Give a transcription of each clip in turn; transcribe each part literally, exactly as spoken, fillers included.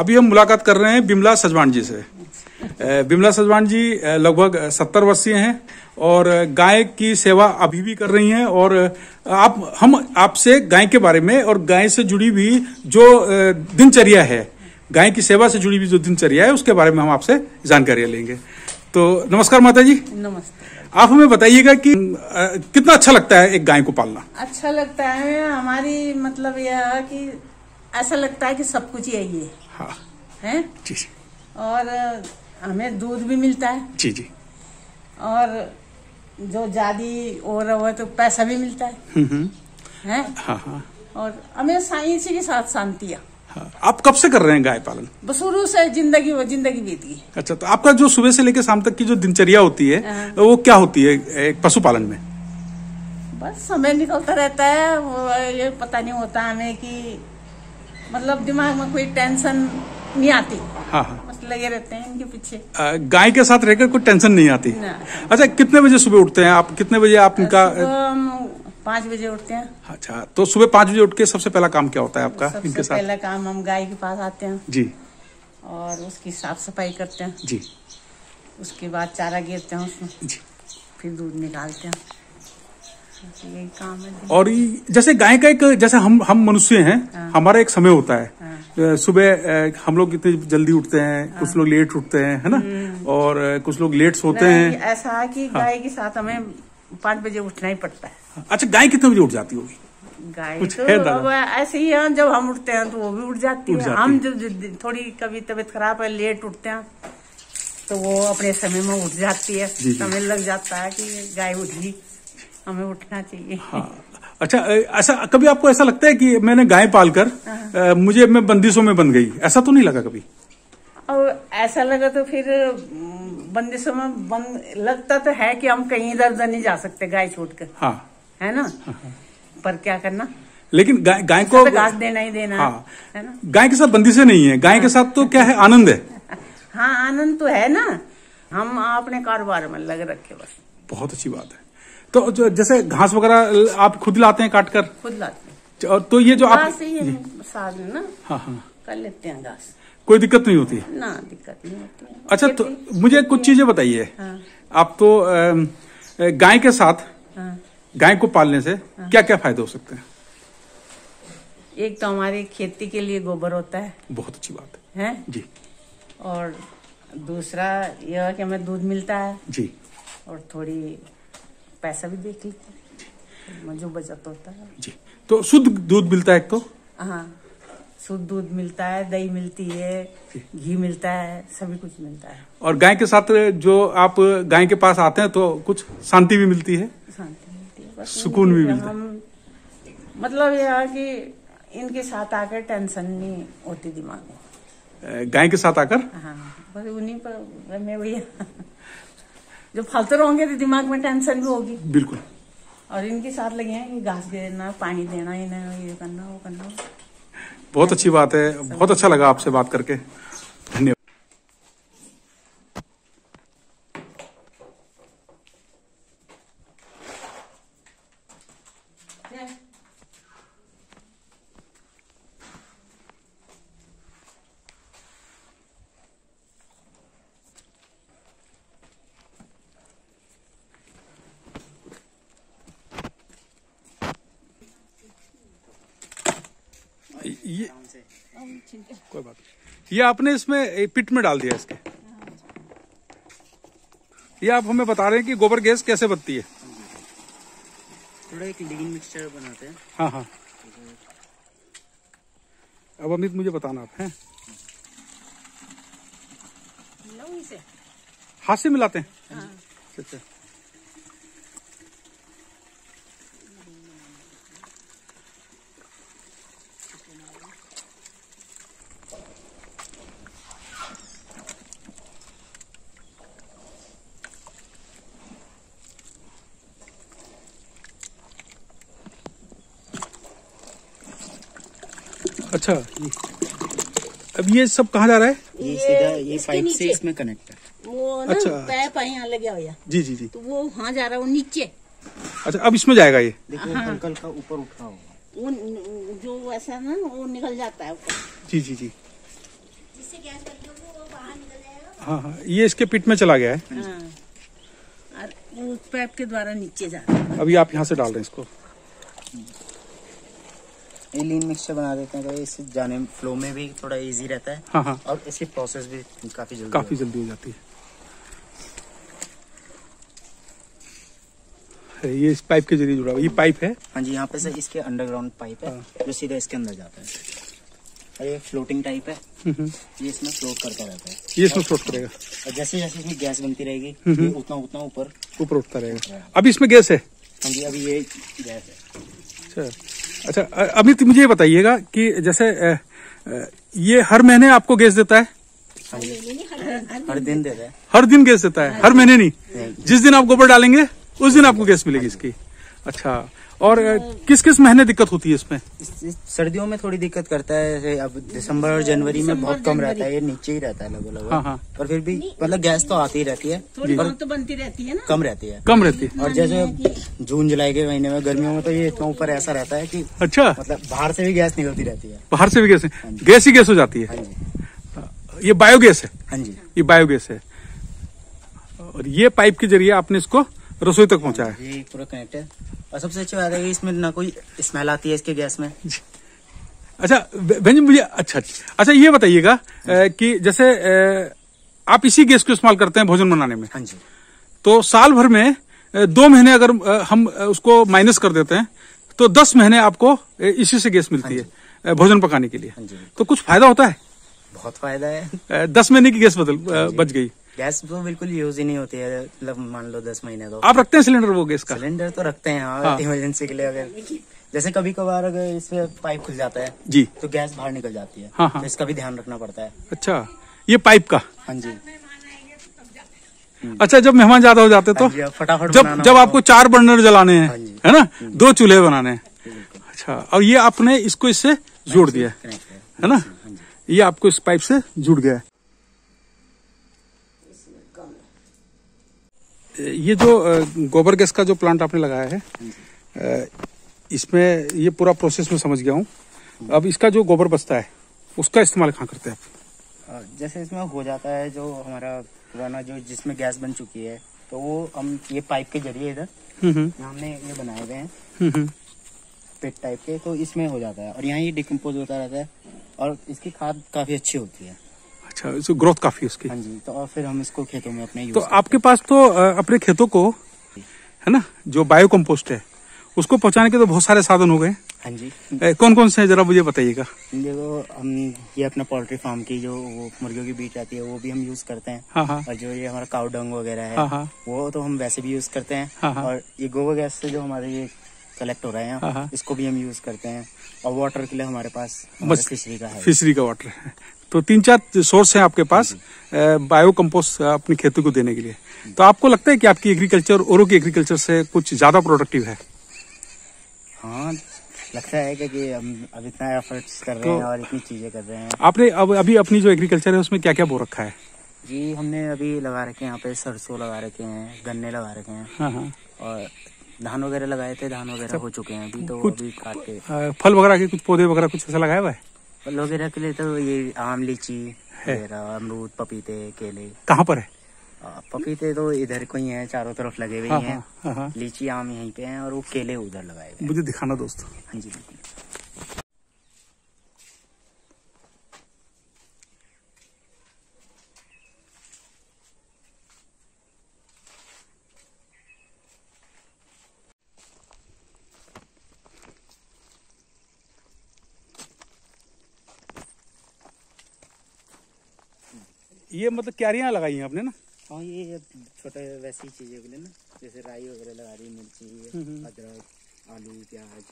अभी हम मुलाकात कर रहे हैं बिमला सजवान जी से। बिमला सजवान जी लगभग सत्तर वर्षीय हैं और गाय की सेवा अभी भी कर रही हैं। और आप हम आपसे गाय के बारे में और गाय से जुड़ी हुई जो दिनचर्या है, गाय की सेवा से जुड़ी हुई जो दिनचर्या है, उसके बारे में हम आपसे जानकारी लेंगे। तो नमस्कार माता जी। नमस्ते। आप हमें बताइएगा कि कितना अच्छा लगता है एक गाय को पालना? अच्छा लगता है, हमारी मतलब यह है कि ऐसा लगता है कि सब कुछ यही है। हाँ है जी। और हमें दूध भी मिलता है जी जी, और जो जादी और वो तो पैसा भी मिलता है। हम्म है हाँ हाँ। और हमें इसी के साथ शांति है। हाँ। आप कब से कर रहे हैं गाय पालन? बस शुरू से जिंदगी वो जिंदगी बीत गई। अच्छा, तो आपका जो सुबह से लेकर शाम तक की जो दिनचर्या होती है वो क्या होती है एक पशुपालन में? बस समय निकलता रहता है, वो ये पता नहीं होता हमें कि मतलब दिमाग में कोई टेंशन नहीं आती। हाँ हाँ, बस लगे रहते हैं इनके पीछे। गाय के साथ रहकर कोई टेंशन नहीं आती। अच्छा, कितने बजे सुबह उठते हैं आप? कितने बजे आप इनका? पाँच बजे उठते हैं। अच्छा, तो सुबह पाँच बजे उठ के सबसे पहला काम क्या होता है आपका? सबसे इनके साथ पहला काम हम गाय के पास आते हैं जी, और उसकी साफ सफाई करते हैं जी। उसके बाद चारा गिरते हैं उसमें जी, फिर दूध निकालते हैं। यही काम है। और जैसे गाय का एक, जैसे हम हम मनुष्य हैं, हाँ। हमारा एक समय होता है। हाँ। सुबह हम लोग इतने जल्दी उठते हैं, हाँ। कुछ लोग लेट उठते हैं, है ना, और कुछ लोग लेट सोते हैं। ऐसा है कि गाय के साथ हमें पाँच बजे उठना ही पड़ता है। अच्छा, गाय कितने बजे उठ जाती होगी? गाय तो अब ऐसे ही है, जब हम उठते हैं तो वो भी उठ जाती है। हम जब थोड़ी कभी तबीयत खराब है, लेट उठते हैं, तो वो अपने समय में उठ जाती है। समय लग जाता है कि गाय उठ गई, हमें उठना चाहिए। हाँ। अच्छा, ऐसा कभी आपको ऐसा लगता है कि मैंने गाय पालकर हाँ। मुझे मैं बंदिशों में बन गई? ऐसा तो नहीं लगा कभी? और ऐसा लगा तो फिर बंदिशों में बंद लगता तो है कि हम कहीं इधर उधर नहीं जा सकते गाय छोड़कर। हाँ। है ना। हाँ। पर क्या करना, लेकिन गाय गाय को तो घास देना ही देना। हाँ। है ना। गाय के साथ बंदिशें नहीं है, गाय हाँ। के साथ तो क्या है, आनंद है। हाँ, आनंद तो है ना। हम अपने कारोबार में लग रखे बस। बहुत अच्छी बात है। तो जो जैसे घास वगैरह आप खुद लाते हैं काट कर? खुद लाते हैं। तो ये जो आप साथ में ना हाँ हाँ कर लेते हैं घास, कोई दिक्कत नहीं होती? ना, दिक्कत नहीं होती। अच्छा, तो मुझे कुछ चीजें बताइए। हाँ। आप तो गाय के साथ हाँ। गाय को पालने से हाँ। क्या क्या फायदे हो सकते हैं? एक तो हमारी खेती के लिए गोबर होता है। बहुत अच्छी बात है, है? जी। और दूसरा यह है कि हमें दूध मिलता है जी, और थोड़ी पैसा भी देख लेते हैं, जो बचत होता है जी। तो शुद्ध दूध मिलता है एक तो? हाँ, शुद्ध दूध मिलता है, दही मिलती है, घी मिलता है, सभी कुछ मिलता है। और गाय के साथ जो आप गाय के पास आते हैं तो कुछ शांति भी मिलती है? शांति मिलती है, सुकून भी मिलता है। मतलब यह है कि इनके साथ आकर टेंशन नहीं होती दिमाग में। गाय के साथ आकर हाँ, बस उन्हीं पर मैं भैया जो फालतू रहोगे तो दिमाग में टेंशन भी होगी। बिल्कुल। और इनके साथ लगे हैं कि घास देना, पानी देना, इन्हें ये करना, वो करना। बहुत अच्छी बात है, बहुत अच्छा लगा आपसे बात करके। धन्यवाद। ये कोई बात नहीं, ये आपने इसमें पिट में डाल दिया इसके। ये आप हमें बता रहे हैं कि गोबर गैस कैसे बनती है? थोड़ा एक लीन मिक्सचर बनाते हैं। हाँ हाँ, अब अमित मुझे बताना आप हैं। हाथ से मिलाते हैं? हाँ। अच्छा, अच्छा। अब ये सब कहाँ जा रहा है? ये सीधा ये पाइप से इसमें कनेक्ट है। वो ना अच्छा, पैप यहाँ लगे हुआ। जी जी जी। तो वो वहाँ जा रहा है, वो नीचे। अच्छा, अब इसमें जाएगा ये? देखो हाँ। हल्का हल्का ऊपर उठ रहा होगा, वो जो वैसा ना वो निकल जाता है ऊपर। जी जी जी। हाँ हाँ, ये इसके पिट में चला गया है। हाँ। और वो पाइप के द्वारा नीचे जाता है। अभी आप यहाँ से डाल रहे हैं इसको। ये लीन मिक्सचर बना देते हैं तो इससे जाने फ्लो में भी थोड़ा इजी रहता है। हाँ हाँ, और इसकी प्रोसेस भी काफी जल्दी काफी जल्दी हो जाती है। ये इस पाइप के जरिए जुड़ा हुआ, ये पाइप है। हाँ जी, यहाँ पे से इसके अंडरग्राउंड पाइप है जो सीधा इसके अंदर जाता है। और ये फ्लोटिंग टाइप है, ये इसमें फ्लोट करता रहता है। ये इसमें फ्लोट करेगा और जैसे जैसे इसमें गैस बनती रहेगी ये उतना उतना ऊपर ऊपर उठता रहेगा। अभी इसमें गैस है? हाँ जी, अभी ये गैस है। अच्छा अच्छा, अभी तो मुझे ये बताइएगा कि जैसे अ, अ, ये हर महीने आपको गैस देता है? हाँ जी, हर दिन देता है। हर दिन गैस देता है? हर महीने नहीं, नहीं। जिस दिन आप गोबर डालेंगे उस दिन आपको गैस मिलेगी इसकी। अच्छा, और किस किस महीने दिक्कत होती है इसमें? इस, इस सर्दियों में थोड़ी दिक्कत करता है। अब दिसंबर और जनवरी में बहुत कम रहता है, ये नीचे ही रहता है लगभग लगभग। हाँ हाँ, पर फिर भी मतलब गैस तो आती ही रहती है, थोड़ी बहुत तो बनती रहती है ना, कम रहती है। कम रहती है। और जैसे जून जुलाई के महीने में गर्मियों में तो ये इतना ऊपर ऐसा रहता है कि अच्छा, मतलब बाहर से भी गैस निकलती रहती है। बाहर से भी गैस है? गैस ही गैस हो जाती है। हाँ जी, ये बायोगैस है? हाँ जी, ये बायोगैस है। और ये पाइप के जरिए आपने इसको रसोई तक पहुंचाया? ये पूरा कनेक्ट है। और सबसे अच्छी बात है कि इसमें ना कोई स्मेल आती है इसके गैस में। अच्छा बहन जी, मुझे अच्छा अच्छा ये बताइएगा कि जैसे आ, आप इसी गैस को इस्तेमाल करते हैं भोजन बनाने में? हाँ जी। तो साल भर में दो महीने अगर आ, हम उसको माइनस कर देते हैं तो दस महीने आपको इसी से गैस मिलती हाँ है भोजन पकाने के लिए। हाँ जी, तो कुछ फायदा होता है? बहुत फायदा है। दस महीने की गैस बदल बच गई। गैस तो बिल्कुल यूज ही नहीं होती है, मतलब मान लो दस महीने तो। आप रखते हैं सिलेंडर वो गैस का? सिलेंडर तो रखते हैं हाँ, हाँ। इमरजेंसी के लिए। अगर जैसे कभी कभार अगर इसमें पाइप खुल जाता है जी तो गैस बाहर निकल जाती है। हाँ हाँ, तो इसका भी ध्यान रखना पड़ता है। अच्छा, ये पाइप का? हाँ जी। अच्छा, जब मेहमान ज्यादा हो जाते तो फटाफट जब जब आपको चार बर्नर जलाने हैं, हाँ जी, है ना, दो चूल्हे बनाने हैं। अच्छा, और ये आपने इसको इससे जोड़ दिया है, है ना? ये आपको इस पाइप से जुड़ गया है। ये जो गोबर गैस का जो प्लांट आपने लगाया है, इसमें ये पूरा प्रोसेस में समझ गया हूँ। अब इसका जो गोबर बचता है उसका इस्तेमाल कहाँ करते हैं आप? जैसे इसमें हो जाता है जो हमारा पुराना जो जिसमें गैस बन चुकी है तो वो हम ये पाइप के जरिए इधर हमने ये बनाए हुए हैं पिट टाइप के, तो इसमें हो जाता है और यहाँ ये डिकम्पोज होता रहता है और इसकी खाद काफी अच्छी होती है। अच्छा, इसकी ग्रोथ काफी है उसकी? हाँ जी। तो और फिर हम इसको खेतों में अपने यूज तो आपके पास तो अपने खेतों को, है ना, जो बायो कंपोस्ट है उसको पहुंचाने के तो बहुत सारे साधन हो गए। हाँ जी। ए, कौन कौन से हैं जरा मुझे बताइएगा। देखो, हम ये अपना पोल्ट्री फार्म की जो वो मुर्गियों की बीट आती है वो भी हम यूज करते हैं। हाँ हाँ। और जो ये हमारा काउ डंग वगैरह है हाँ हाँ। वो तो हम वैसे भी यूज करते हैं। हाँ हाँ। और ये गोबर गैस से जो हमारे ये कलेक्ट हो रहे हैं हाँ हाँ। इसको भी हम यूज करते हैं। और वाटर के लिए हमारे पास बस फिशरी का है। फिशरी का वाटर है। तो तीन चार सोर्स हैं आपके पास बायो कंपोस्ट अपनी खेती को देने के लिए। तो आपको लगता है कि आपकी एग्रीकल्चर औरों की एग्रीकल्चर से कुछ ज्यादा प्रोडक्टिव है? हाँ, लगता है क्योंकि हम अब इतना एफर्ट्स कर रहे तो हैं और इतनी चीजें कर रहे हैं। आपने अब अभी अपनी जो एग्रीकल्चर है उसमें क्या क्या बो रखा है? जी, हमने अभी लगा रखे हैं यहाँ पे सरसों लगा रखे हैं, गन्ने लगा रखे हैं। हाँ हाँ। और धान वगैरह लगाए थे, धान वगैरह हो चुके हैं अभी तो अभी काट के। फल वगैरह के कुछ पौधे वगैरह कुछ ऐसा लगाया हुआ है? फल वगैरह के लिए तो ये आम, लीची वगैरह, अमरूद, पपीते, केले। कहाँ पर है? पपीते तो इधर को ही हैं, चारों तरफ लगे हुए हाँ, हैं। हाँ, हाँ। लीची, आम यहीं पे हैं और वो केले उधर लगाए हुए। मुझे दिखाना दोस्तों। हाँ जी, बिल्कुल। ये मतलब क्यारियां लगाई हैं आपने ना? हाँ, ये छोटे वैसी चीजें के लिए ना, जैसे राई वगैरह लगा रही, मिर्ची, अदरक, आलू, प्याज।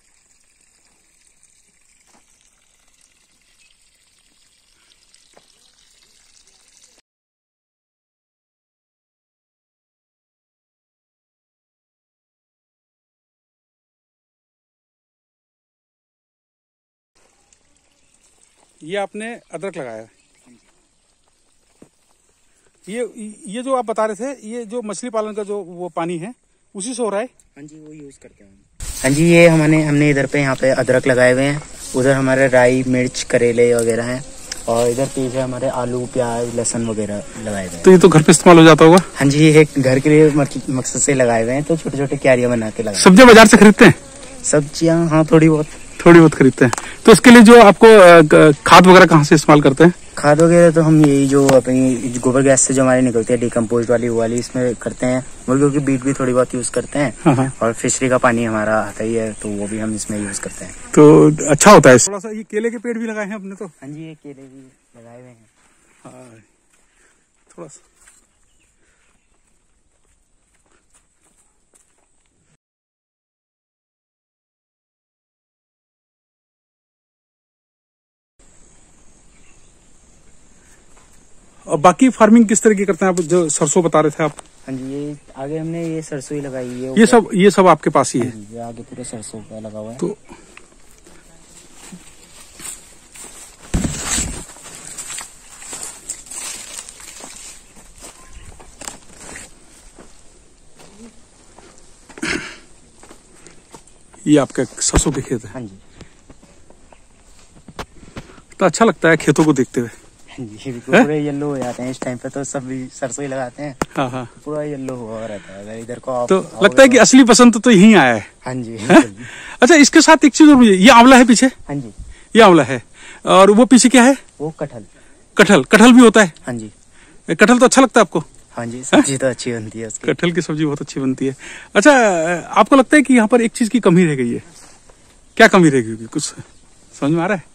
ये आपने अदरक लगाया है। ये ये जो आप बता रहे थे, ये जो मछली पालन का जो वो पानी है उसी से हो रहा है? हाँ जी, वो यूज करते हैं। हाँ जी, ये हमने हमने इधर पे यहाँ पे अदरक लगाए हुए हैं, उधर हमारे राई, मिर्च, करेले वगैरह हैं। और इधर पीछे हमारे आलू प्याज लहसुन वगैरह लगाए हुए हैं। तो ये तो घर पे इस्तेमाल हो जाता होगा? हाँ जी, ये घर के लिए मकसद से लगाए हुए हैं, तो छोटे छोटे क्यारियां बना के लगाए। सब्जियां बाजार से खरीदते हैं? सब्जियां हाँ थोड़ी बहुत थोड़ी बहुत खरीदते हैं। तो इसके लिए जो आपको खाद वगैरह कहाँ से इस्तेमाल करते हैं? खाद वगैरह तो हम यही जो अपनी गोबर गैस से जो हमारे निकलती है डिकम्पोज वाली वो वाली इसमें करते हैं। मुर्गियों की बीट भी थोड़ी बहुत यूज करते हैं। हाँ। और फिशरी का पानी हमारा आता ही है, तो वो भी हम इसमें यूज करते हैं। तो अच्छा होता है। थोड़ा सा ये केले के पेड़ भी लगाए हैं अपने तो? हाँ जी, ये केले भी लगाए हुए हैं। हाँ, थोड़ा सा और बाकी फार्मिंग किस तरह की करते हैं आप? जो सरसों बता रहे थे आप? हाँ जी, ये आगे हमने ये सरसों ही लगाई है। ये सब ये सब आपके पास ही है? ये आगे पूरे सरसों का लगा हुआ है। तो ये आपका सरसों के खेत है? हाँ जी। तो अच्छा लगता है खेतों को देखते हुए? जी, पूरे येलो हो जाते हैं इस टाइम पे, तो सब भी सरसों ही लगाते हैं। हाँ हाँ, पूरा येलो हुआ रहता है। अगर इधर को आप तो लगता है कि असली पसंद तो, तो यहीं आया है। हाँ जी। अच्छा, इसके साथ एक चीज और मुझे, ये आंवला है पीछे? हाँ जी, ये आंवला है। और वो पीछे क्या है? वो कटहल। कटहल कटहल भी होता है? हाँ जी। कटहल तो अच्छा लगता है आपको? हाँ जी, सब्जी तो अच्छी बनती है उसकी। कटहल की सब्जी बहुत अच्छी बनती है। अच्छा, आपको लगता है कि यहाँ पर एक चीज की कमी रह गई है? क्या कमी रह गई? कुछ समझ में आ रहा है?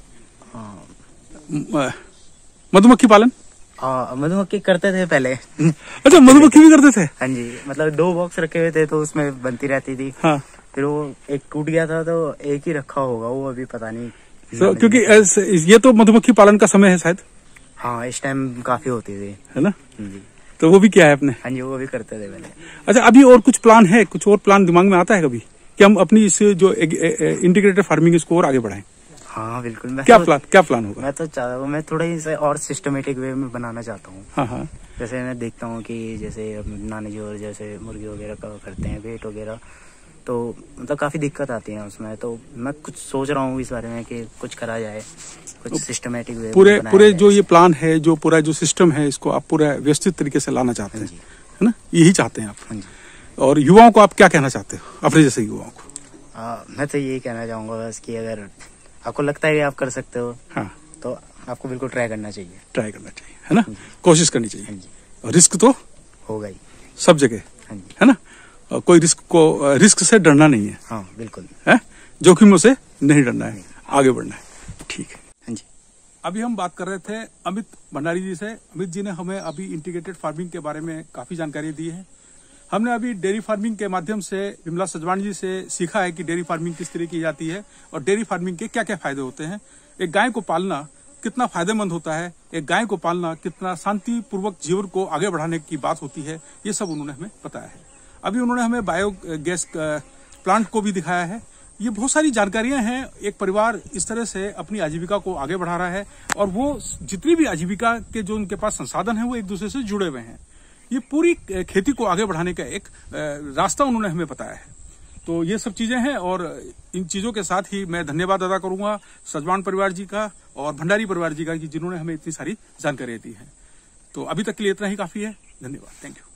हाँ। मधुमक्खी पालन? हाँ, मधुमक्खी करते थे पहले। अच्छा, मधुमक्खी भी करते थे? हाँ जी, मतलब दो बॉक्स रखे हुए थे तो उसमें बनती रहती थी। हाँ। फिर वो एक टूट गया था तो एक ही रखा होगा, वो अभी पता नहीं। so, क्योंकि ये तो मधुमक्खी पालन का समय है शायद? हाँ, इस टाइम काफी होती थी, है ना? जी। तो वो भी क्या है अपने? हाँ जी, वो भी करते थे पहले। अच्छा, अभी और कुछ प्लान है? कुछ और प्लान दिमाग में आता है कभी कि हम अपनी इस जो इंटीग्रेटेड फार्मिंग इसको और आगे बढ़ाएं? हाँ बिल्कुल। मैं क्या तो, प्लान क्या प्लान होगा? मैं तो चाहता हूँ, मैं थोड़ा इसे और सिस्टमेटिक वे में बनाना चाहता हूँ। हाँ हाँ। जैसे मैं देखता हूँ कि जैसे नानी जी और जैसे मुर्गी वगैरह का करते हैं वेट वगैरह, तो मतलब काफी दिक्कत आती है उसमें। तो मैं कुछ सोच रहा हूँ इस बारे में कि कुछ करा जाए, कुछ सिस्टमेटिक वे पूरे पूरे जो ये प्लान है, जो पूरा जो सिस्टम है, इसको आप पूरा व्यवस्थित तरीके से लाना चाहते हैं, है ना? यही चाहते हैं आप? और युवाओं को आप क्या कहना चाहते हो, अपने जैसे युवाओं को? आ, मैं तो यही कहना चाहूंगा बस कि अगर आपको लगता है कि आप कर सकते हो, हाँ, तो आपको बिल्कुल ट्राई करना चाहिए। ट्राई करना चाहिए, है ना? कोशिश करनी चाहिए। और रिस्क तो होगा ही सब जगह, है ना? और कोई रिस्क को रिस्क से डरना नहीं है। हाँ बिल्कुल, है, जोखिमों से नहीं डरना है, आगे बढ़ना है। ठीक है। हाँ जी। अभी हम बात कर रहे थे अमित भंडारी जी से। अमित जी ने हमें अभी इंटीग्रेटेड फार्मिंग के बारे में काफी जानकारी दी है। हमने अभी डेयरी फार्मिंग के माध्यम से विमला सजवाण जी से सीखा है कि डेयरी फार्मिंग किस तरह की जाती है और डेयरी फार्मिंग के क्या क्या फायदे होते हैं। एक गाय को पालना कितना फायदेमंद होता है, एक गाय को पालना कितना शांतिपूर्वक जीवन को आगे बढ़ाने की बात होती है, ये सब उन्होंने हमें बताया है। अभी उन्होंने हमें बायोगैस प्लांट को भी दिखाया है। ये बहुत सारी जानकारियां हैं। एक परिवार इस तरह से अपनी आजीविका को आगे बढ़ा रहा है और वो जितनी भी आजीविका के जो उनके पास संसाधन है वो एक दूसरे से जुड़े हुए हैं। ये पूरी खेती को आगे बढ़ाने का एक रास्ता उन्होंने हमें बताया है। तो ये सब चीजें हैं और इन चीजों के साथ ही मैं धन्यवाद अदा करूंगा सजवाण परिवार जी का और भंडारी परिवार जी का कि जिन्होंने हमें इतनी सारी जानकारियां दी है। तो अभी तक के लिए इतना ही काफी है। धन्यवाद, थैंक यू।